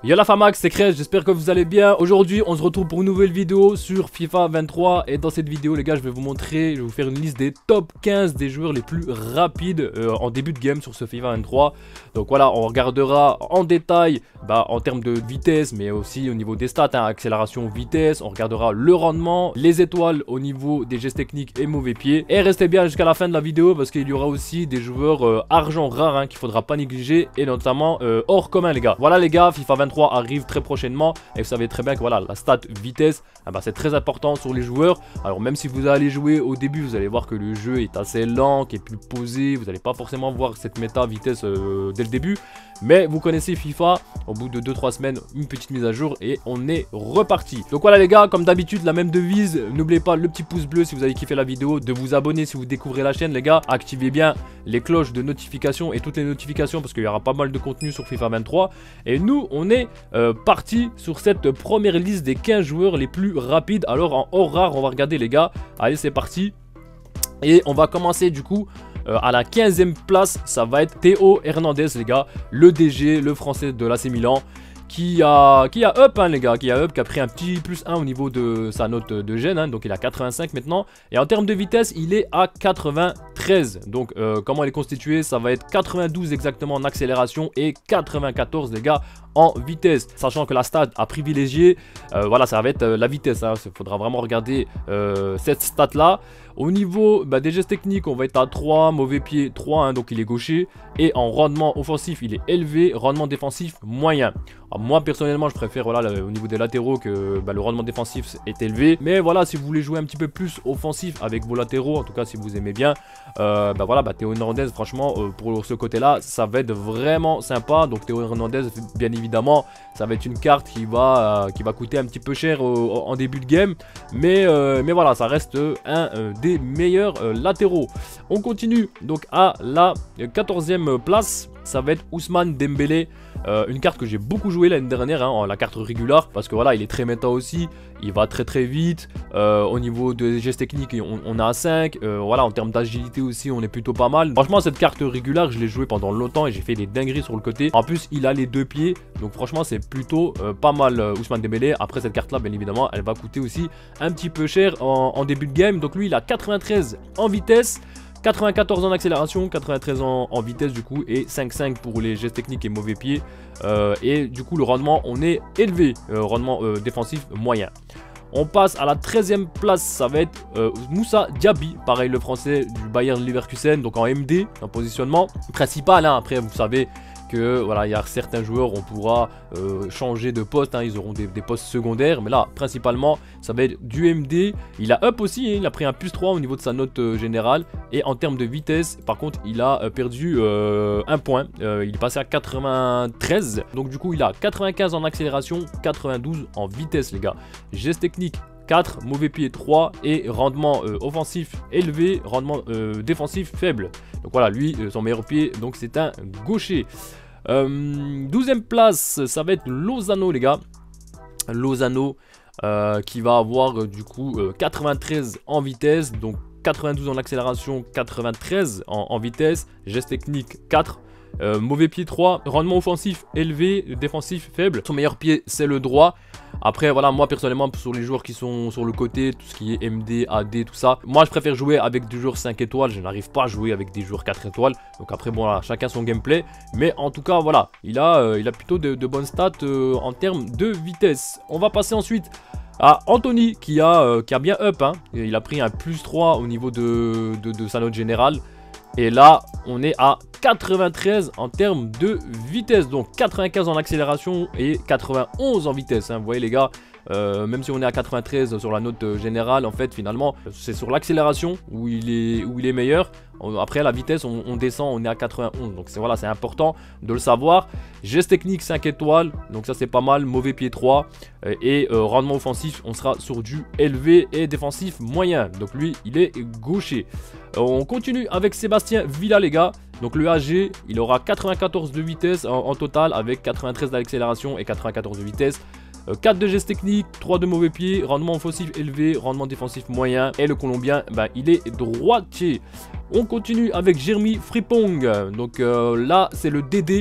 Yo la famax, c'est Crèche, j'espère que vous allez bien. Aujourd'hui on se retrouve pour une nouvelle vidéo sur FIFA 23. Et dans cette vidéo les gars, je vais vous faire une liste des top 15 des joueurs les plus rapides en début de game sur ce FIFA 23. Donc voilà, on regardera en détail en termes de vitesse, mais aussi au niveau des stats, accélération, vitesse. On regardera le rendement, les étoiles au niveau des gestes techniques et mauvais pieds. Et restez bien jusqu'à la fin de la vidéo parce qu'il y aura aussi des joueurs argent rares qu'il faudra pas négliger, et notamment hors commun les gars. Voilà les gars, FIFA 23 arrive très prochainement et vous savez très bien que voilà, la stat vitesse c'est très important sur les joueurs. Alors même si vous allez jouer au début, vous allez voir que le jeu est assez lent, qui est plus posé, vous n'allez pas forcément voir cette méta vitesse dès le début, mais vous connaissez FIFA, au bout de 2-3 semaines une petite mise à jour et on est reparti. Donc voilà les gars, comme d'habitude la même devise, n'oubliez pas le petit pouce bleu si vous avez kiffé la vidéo, de vous abonner si vous découvrez la chaîne les gars, activez bien les cloches de notification et toutes les notifications parce qu'il y aura pas mal de contenu sur FIFA 23. Et nous on est parti sur cette première liste des 15 joueurs les plus rapides. Alors en hors rare on va regarder les gars, allez c'est parti. Et on va commencer du coup à la 15e place, ça va être Théo Hernandez les gars, le DG, le français de l'AC Milan, qui a up les gars, qui a pris un petit plus 1 au niveau de sa note de gène, donc il a 85 maintenant. Et en termes de vitesse, il est à 93. Donc comment elle est constituée, ça va être 92 exactement en accélération et 94 les gars en vitesse, sachant que la stat à privilégier, voilà, ça va être la vitesse, il faudra vraiment regarder cette stat là. Au niveau des gestes techniques, on va être à 3, mauvais pied 3, donc il est gaucher. Et en rendement offensif, il est élevé, rendement défensif moyen. Alors, moi personnellement, je préfère voilà, au niveau des latéraux que le rendement défensif est élevé. Mais voilà, si vous voulez jouer un petit peu plus offensif avec vos latéraux, en tout cas si vous aimez bien, voilà, Théo Hernandez, franchement, pour ce côté-là, ça va être vraiment sympa. Donc Théo Hernandez, bien évidemment, ça va être une carte qui va coûter un petit peu cher en début de game. Mais voilà, ça reste un des meilleurs latéraux. On continue donc à la 14e place. Ça va être Ousmane Dembélé, une carte que j'ai beaucoup joué l'année dernière, la carte régulière, parce que voilà, il est très méta aussi, il va très vite, au niveau des gestes techniques on a 5, voilà, en termes d'agilité aussi on est plutôt pas mal. Franchement cette carte régulière je l'ai joué pendant longtemps et j'ai fait des dingueries sur le côté. En plus il a les 2 pieds, donc franchement c'est plutôt pas mal Ousmane Dembélé. Après cette carte là bien évidemment elle va coûter aussi un petit peu cher en début de game. Donc lui il a 93 en vitesse, 94 en accélération, 93 en vitesse du coup, et 5,5 pour les gestes techniques et mauvais pieds. Et du coup le rendement on est élevé, rendement défensif moyen. On passe à la 13e place, ça va être Moussa Diaby, pareil le français du Bayern Leverkusen, donc en MD, en positionnement principal. Après vous savez que voilà, il y a certains joueurs, on pourra changer de poste, ils auront des postes secondaires, mais là principalement ça va être du MD. Il a up aussi, il a pris un plus 3 au niveau de sa note générale. Et en termes de vitesse par contre il a perdu un point, il est passé à 93. Donc du coup il a 95 en accélération, 92 en vitesse les gars. Geste technique 4, mauvais pied 3 et rendement offensif élevé, rendement défensif faible. Donc voilà, lui son meilleur pied, donc c'est un gaucher. 12e place, ça va être Lozano les gars. Lozano qui va avoir du coup 93 en vitesse, donc 92 en accélération, 93 en vitesse, geste technique 4. Mauvais pied 3, rendement offensif élevé, défensif faible. Son meilleur pied c'est le droit. Après voilà, moi personnellement sur les joueurs qui sont sur le côté, tout ce qui est MD, AD, tout ça, moi je préfère jouer avec des joueurs 5 étoiles. Je n'arrive pas à jouer avec des joueurs 4 étoiles. Donc après bon voilà, chacun son gameplay. Mais en tout cas voilà, il a plutôt de bonnes stats en termes de vitesse. On va passer ensuite à Anthony qui a bien up, il a pris un plus 3 au niveau de sa note générale. Et là, on est à 93 en termes de vitesse. Donc 95 en accélération et 91 en vitesse. Vous voyez les gars, même si on est à 93 sur la note générale, en fait finalement c'est sur l'accélération où il est meilleur. Après la vitesse on descend, on est à 91. Donc voilà, c'est important de le savoir. Geste technique 5 étoiles, donc ça c'est pas mal. Mauvais pied 3 et rendement offensif on sera sur du élevé et défensif moyen. Donc lui il est gaucher. On continue avec Sébastien Villa les gars. Donc le AG il aura 94 de vitesse en total, avec 93 d'accélération et 94 de vitesse. 4 de gestes techniques, 3 de mauvais pieds, rendement offensif élevé, rendement défensif moyen. Et le Colombien, il est droitier. On continue avec Jeremy Frimpong. Donc là, c'est le DD.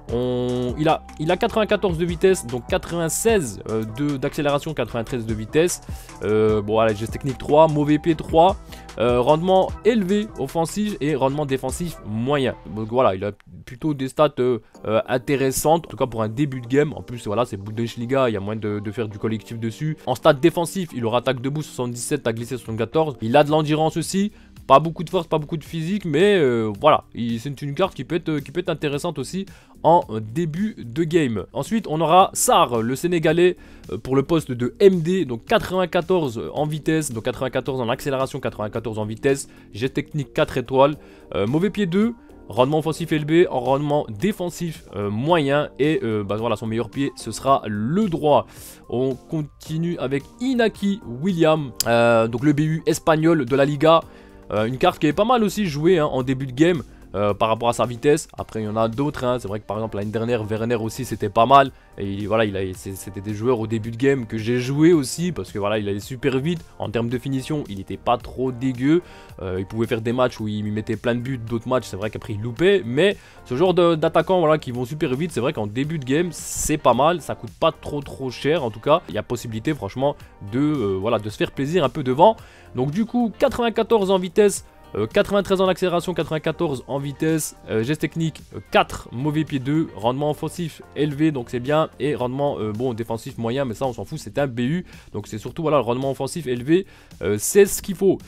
Il a 94 de vitesse, donc 96 d'accélération, 93 de vitesse. Bon, voilà, geste technique 3, mauvais pied 3. Rendement élevé offensif et rendement défensif moyen. Donc voilà, il a plutôt des stats intéressantes, en tout cas pour un début de game. En plus, voilà, c'est Bundesliga, il y a moyen de faire du collectif dessus. En stats défensif, il aura attaque debout 77, à glisser 74. Il a de l'endurance aussi. Pas beaucoup de force, pas beaucoup de physique, mais voilà, c'est une carte qui peut être intéressante aussi en début de game. Ensuite, on aura Sarr, le Sénégalais, pour le poste de MD, donc 94 en vitesse, donc 94 en accélération, 94 en vitesse, geste technique 4 étoiles, mauvais pied 2, rendement offensif élevé, en rendement défensif moyen, et bah, voilà, son meilleur pied, ce sera le droit. On continue avec Inaki William, donc le BU espagnol de la Liga. Une carte qui est pas mal aussi jouée hein, en début de game par rapport à sa vitesse. Après il y en a d'autres, hein. C'est vrai que par exemple l'année dernière Werner aussi c'était pas mal. Et voilà, c'était des joueurs au début de game que j'ai joué aussi. Parce que voilà, il allait super vite. En termes de finition, il était pas trop dégueu. Il pouvait faire des matchs où il mettait plein de buts. D'autres matchs, c'est vrai qu'après il loupait. Mais ce genre d'attaquants voilà, qui vont super vite, c'est vrai qu'en début de game, c'est pas mal. Ça coûte pas trop cher en tout cas. Il y a possibilité franchement voilà, de se faire plaisir un peu devant. Donc du coup, 94 en vitesse. 93 en accélération, 94 en vitesse, geste technique 4, mauvais pied 2, rendement offensif élevé, donc c'est bien, et rendement bon défensif moyen, mais ça on s'en fout, c'est un BU, donc c'est surtout voilà le rendement offensif élevé, c'est ce qu'il faut.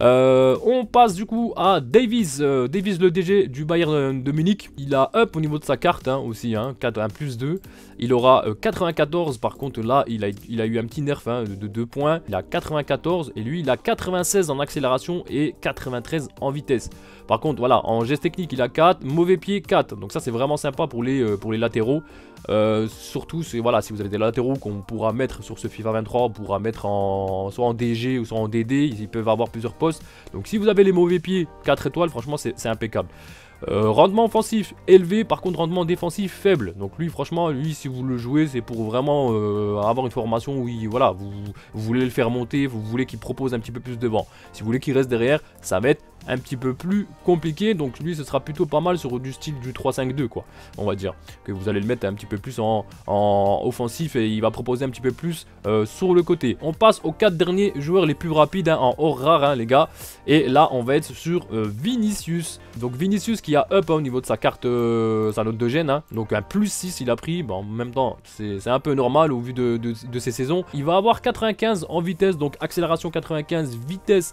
On passe du coup à Davies, Davies le DG du Bayern de Munich. Il a up au niveau de sa carte hein, aussi, hein, 4, 1 plus 2. Il aura 94, par contre là il a eu un petit nerf hein, de 2 points. Il a 94 et lui il a 96 en accélération et 93 en vitesse. Par contre voilà, en geste technique il a 4, mauvais pied 4. Donc ça c'est vraiment sympa pour les latéraux. Surtout voilà, si vous avez des latéraux qu'on pourra mettre sur ce FIFA 23, on pourra mettre soit en DG ou soit en DD, ils peuvent avoir plusieurs postes. Donc si vous avez les mauvais pieds, 4 étoiles, franchement c'est impeccable. Rendement offensif élevé, par contre rendement défensif faible. Donc lui franchement, si vous le jouez, c'est pour vraiment avoir une formation où voilà, vous voulez le faire monter, vous voulez qu'il propose un petit peu plus devant. Si vous voulez qu'il reste derrière, ça va être un petit peu plus compliqué. Donc lui ce sera plutôt pas mal sur du style du 3-5-2 quoi, on va dire. Que vous allez le mettre un petit peu plus en offensif et il va proposer un petit peu plus sur le côté. On passe aux 4 derniers joueurs les plus rapides hein, en hors rare hein, les gars. Et là on va être sur Vinicius. Donc Vinicius qui a up hein, au niveau de sa carte, sa note de gêne hein. Donc un plus 6 il a pris, bon, en même temps c'est un peu normal au vu de ses saisons. Il va avoir 95 en vitesse, donc accélération 95, vitesse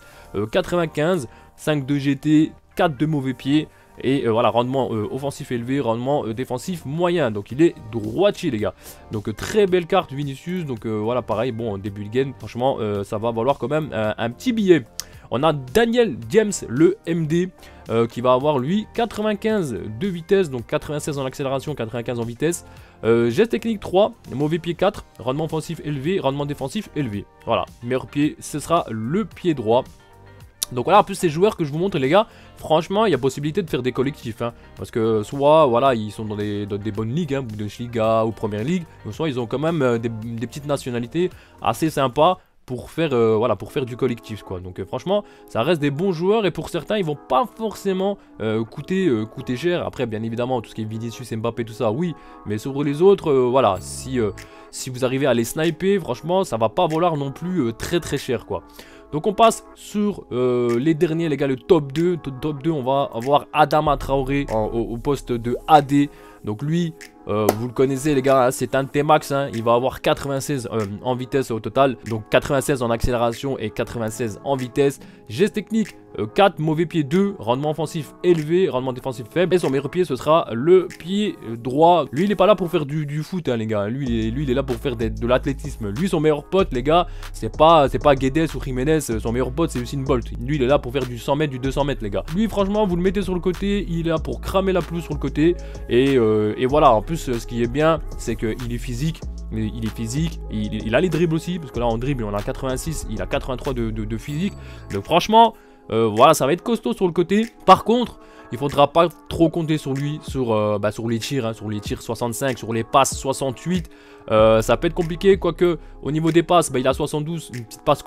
95, 5 de GT, 4 de mauvais pied. Et voilà, rendement offensif élevé, rendement défensif moyen. Donc il est droitier les gars. Donc très belle carte Vinicius. Donc voilà, pareil, bon début de game, franchement ça va valoir quand même un petit billet. On a Daniel James, le MD, qui va avoir lui 95 de vitesse, donc 96 en accélération, 95 en vitesse. Geste technique 3, mauvais pied 4, rendement offensif élevé, rendement défensif élevé. Voilà, meilleur pied, ce sera le pied droit. Donc voilà, en plus ces joueurs que je vous montre les gars, franchement il y a possibilité de faire des collectifs hein, parce que soit voilà ils sont dans des bonnes ligues, hein, Bundesliga ou Première Ligue, ou soit ils ont quand même des petites nationalités assez sympas pour faire voilà, pour faire du collectif quoi. Donc franchement ça reste des bons joueurs et pour certains ils vont pas forcément coûter cher. Après bien évidemment tout ce qui est Vinicius, Mbappé tout ça oui, mais sur les autres voilà, si vous arrivez à les sniper franchement ça va pas valoir non plus très cher quoi. Donc on passe sur les derniers les gars, le top 2. Top 2 on va avoir Adama Traoré au poste de AD. Donc lui, vous le connaissez les gars, hein, c'est un de tes max, hein, il va avoir 96 en vitesse au total. Donc 96 en accélération et 96 en vitesse. Geste technique 4, mauvais pied 2, rendement offensif élevé, rendement défensif faible. Et son meilleur pied ce sera le pied droit. Lui il est pas là pour faire du foot hein, les gars, lui il est là pour faire de l'athlétisme. Lui son meilleur pote les gars, c'est pas Guedes ou Jiménez, son meilleur pote c'est Usain Bolt. Lui il est là pour faire du 100 mètres, du 200 mètres les gars. Lui franchement vous le mettez sur le côté, il est là pour cramer la pelouse sur le côté. Et voilà, en plus ce qui est bien c'est qu'il est physique. Il est physique, il a les dribbles aussi, parce que là en dribble on a 86, il a 83 de physique. Donc franchement, voilà, ça va être costaud sur le côté. Par contre, il faudra pas trop compter sur lui, sur les tirs, hein, sur les tirs 65, sur les passes 68. Ça peut être compliqué, quoique au niveau des passes, il a 72, une petite passe courte.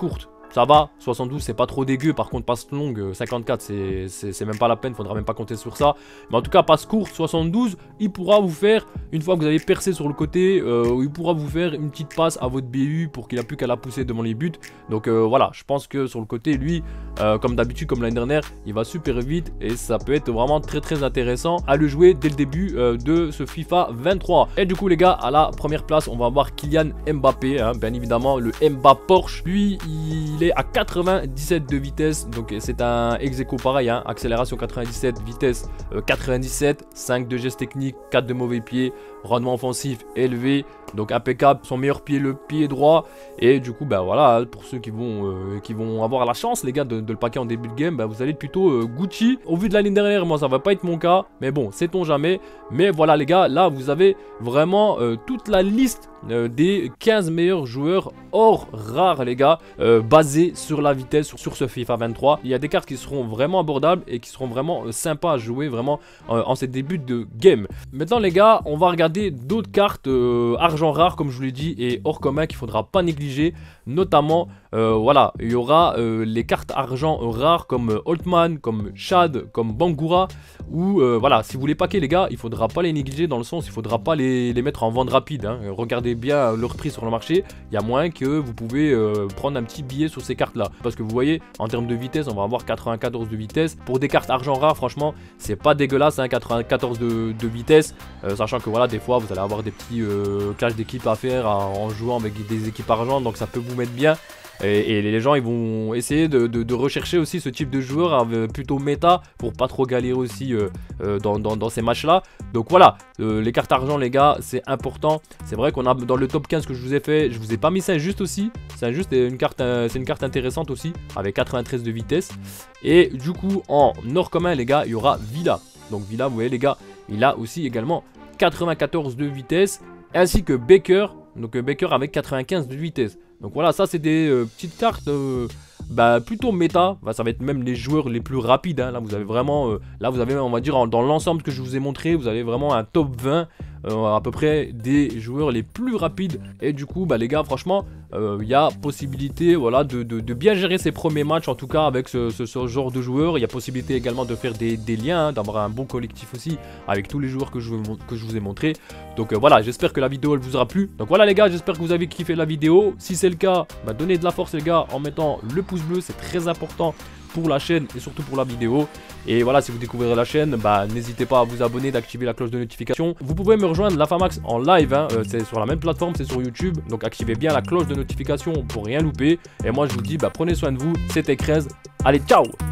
ça va, 72 c'est pas trop dégueu, par contre passe longue, 54 c'est même pas la peine, faudra même pas compter sur ça. Mais en tout cas passe courte, 72, il pourra vous faire, une fois que vous avez percé sur le côté, il pourra vous faire une petite passe à votre BU pour qu'il a plus qu'à la pousser devant les buts. Donc voilà, je pense que sur le côté, lui, comme d'habitude, comme l'année dernière, il va super vite et ça peut être vraiment très intéressant à le jouer dès le début de ce FIFA 23. Et du coup les gars, à la première place, on va avoir Kylian Mbappé, hein, bien évidemment le Mbappé Porsche. Lui, il est à 97 de vitesse, donc c'est un ex-aequo pareil, hein, accélération 97, vitesse 97, 5 de gestes techniques, 4 de mauvais pieds, rendement offensif élevé, donc impeccable. Son meilleur pied, le pied droit. Et du coup bah voilà, pour ceux qui vont avoir la chance les gars de le paquer en début de game, bah, vous allez être plutôt Gucci. Au vu de l'année dernière, moi ça va pas être mon cas, mais bon, sait-on jamais. Mais voilà les gars, là vous avez vraiment toute la liste des 15 meilleurs joueurs hors rare les gars, basés sur la vitesse sur ce FIFA 23. Il y a des cartes qui seront vraiment abordables et qui seront vraiment sympas à jouer vraiment en ces débuts de game. Maintenant les gars, on va regarder d'autres cartes argent rare comme je vous l'ai dit et hors commun qu'il faudra pas négliger. Notamment voilà, il y aura les cartes argent rares comme Holtman, comme Chad, comme Bangura, ou voilà, si vous les paquez les gars, il faudra pas les négliger dans le sens, il faudra pas les mettre en vente rapide, hein. Regardez bien leur prix sur le marché, il y a moyen que vous pouvez prendre un petit billet sur ces cartes là, parce que vous voyez en termes de vitesse, on va avoir 94 de vitesse, pour des cartes argent rare franchement c'est pas dégueulasse, hein, 94 de vitesse, sachant que voilà, des fois vous allez avoir des petits clashs d'équipes à faire en jouant avec des équipes argent, donc ça peut vous mettre bien. Et les gens ils vont essayer de rechercher aussi ce type de joueur plutôt méta pour pas trop galérer aussi dans ces matchs là. Donc voilà, les cartes argent les gars c'est important. C'est vrai qu'on a dans le top 15 que je vous ai fait, je vous ai pas mis Saint-Just aussi. Saint-Just c'est une carte intéressante aussi avec 93 de vitesse. Et du coup en hors commun les gars il y aura Villa. Donc Villa vous voyez les gars il a aussi également 94 de vitesse, ainsi que Baker. Donc Baker avec 95 de vitesse. Donc voilà, ça c'est des petites cartes bah, plutôt méta. Bah, ça va être même les joueurs les plus rapides, hein. Là vous avez vraiment, là vous avez on va dire dans l'ensemble que je vous ai montré, vous avez vraiment un top 20 à peu près des joueurs les plus rapides. Et du coup bah les gars franchement il y a possibilité voilà, de bien gérer ses premiers matchs en tout cas avec ce genre de joueurs. Il y a possibilité également de faire des liens, hein, d'avoir un bon collectif aussi avec tous les joueurs que je vous ai montré. Donc voilà, j'espère que la vidéo elle vous aura plu. Donc voilà les gars, j'espère que vous avez kiffé la vidéo. Si c'est le cas, bah, donnez de la force les gars en mettant le pouce bleu, c'est très important pour la chaîne et surtout pour la vidéo. Et voilà, si vous découvrez la chaîne, bah n'hésitez pas à vous abonner, d'activer la cloche de notification. Vous pouvez me rejoindre Lafamax en live, hein, c'est sur la même plateforme, c'est sur YouTube. Donc activez bien la cloche de notification pour rien louper. Et moi je vous dis, bah prenez soin de vous, c'était Krez. Allez, ciao!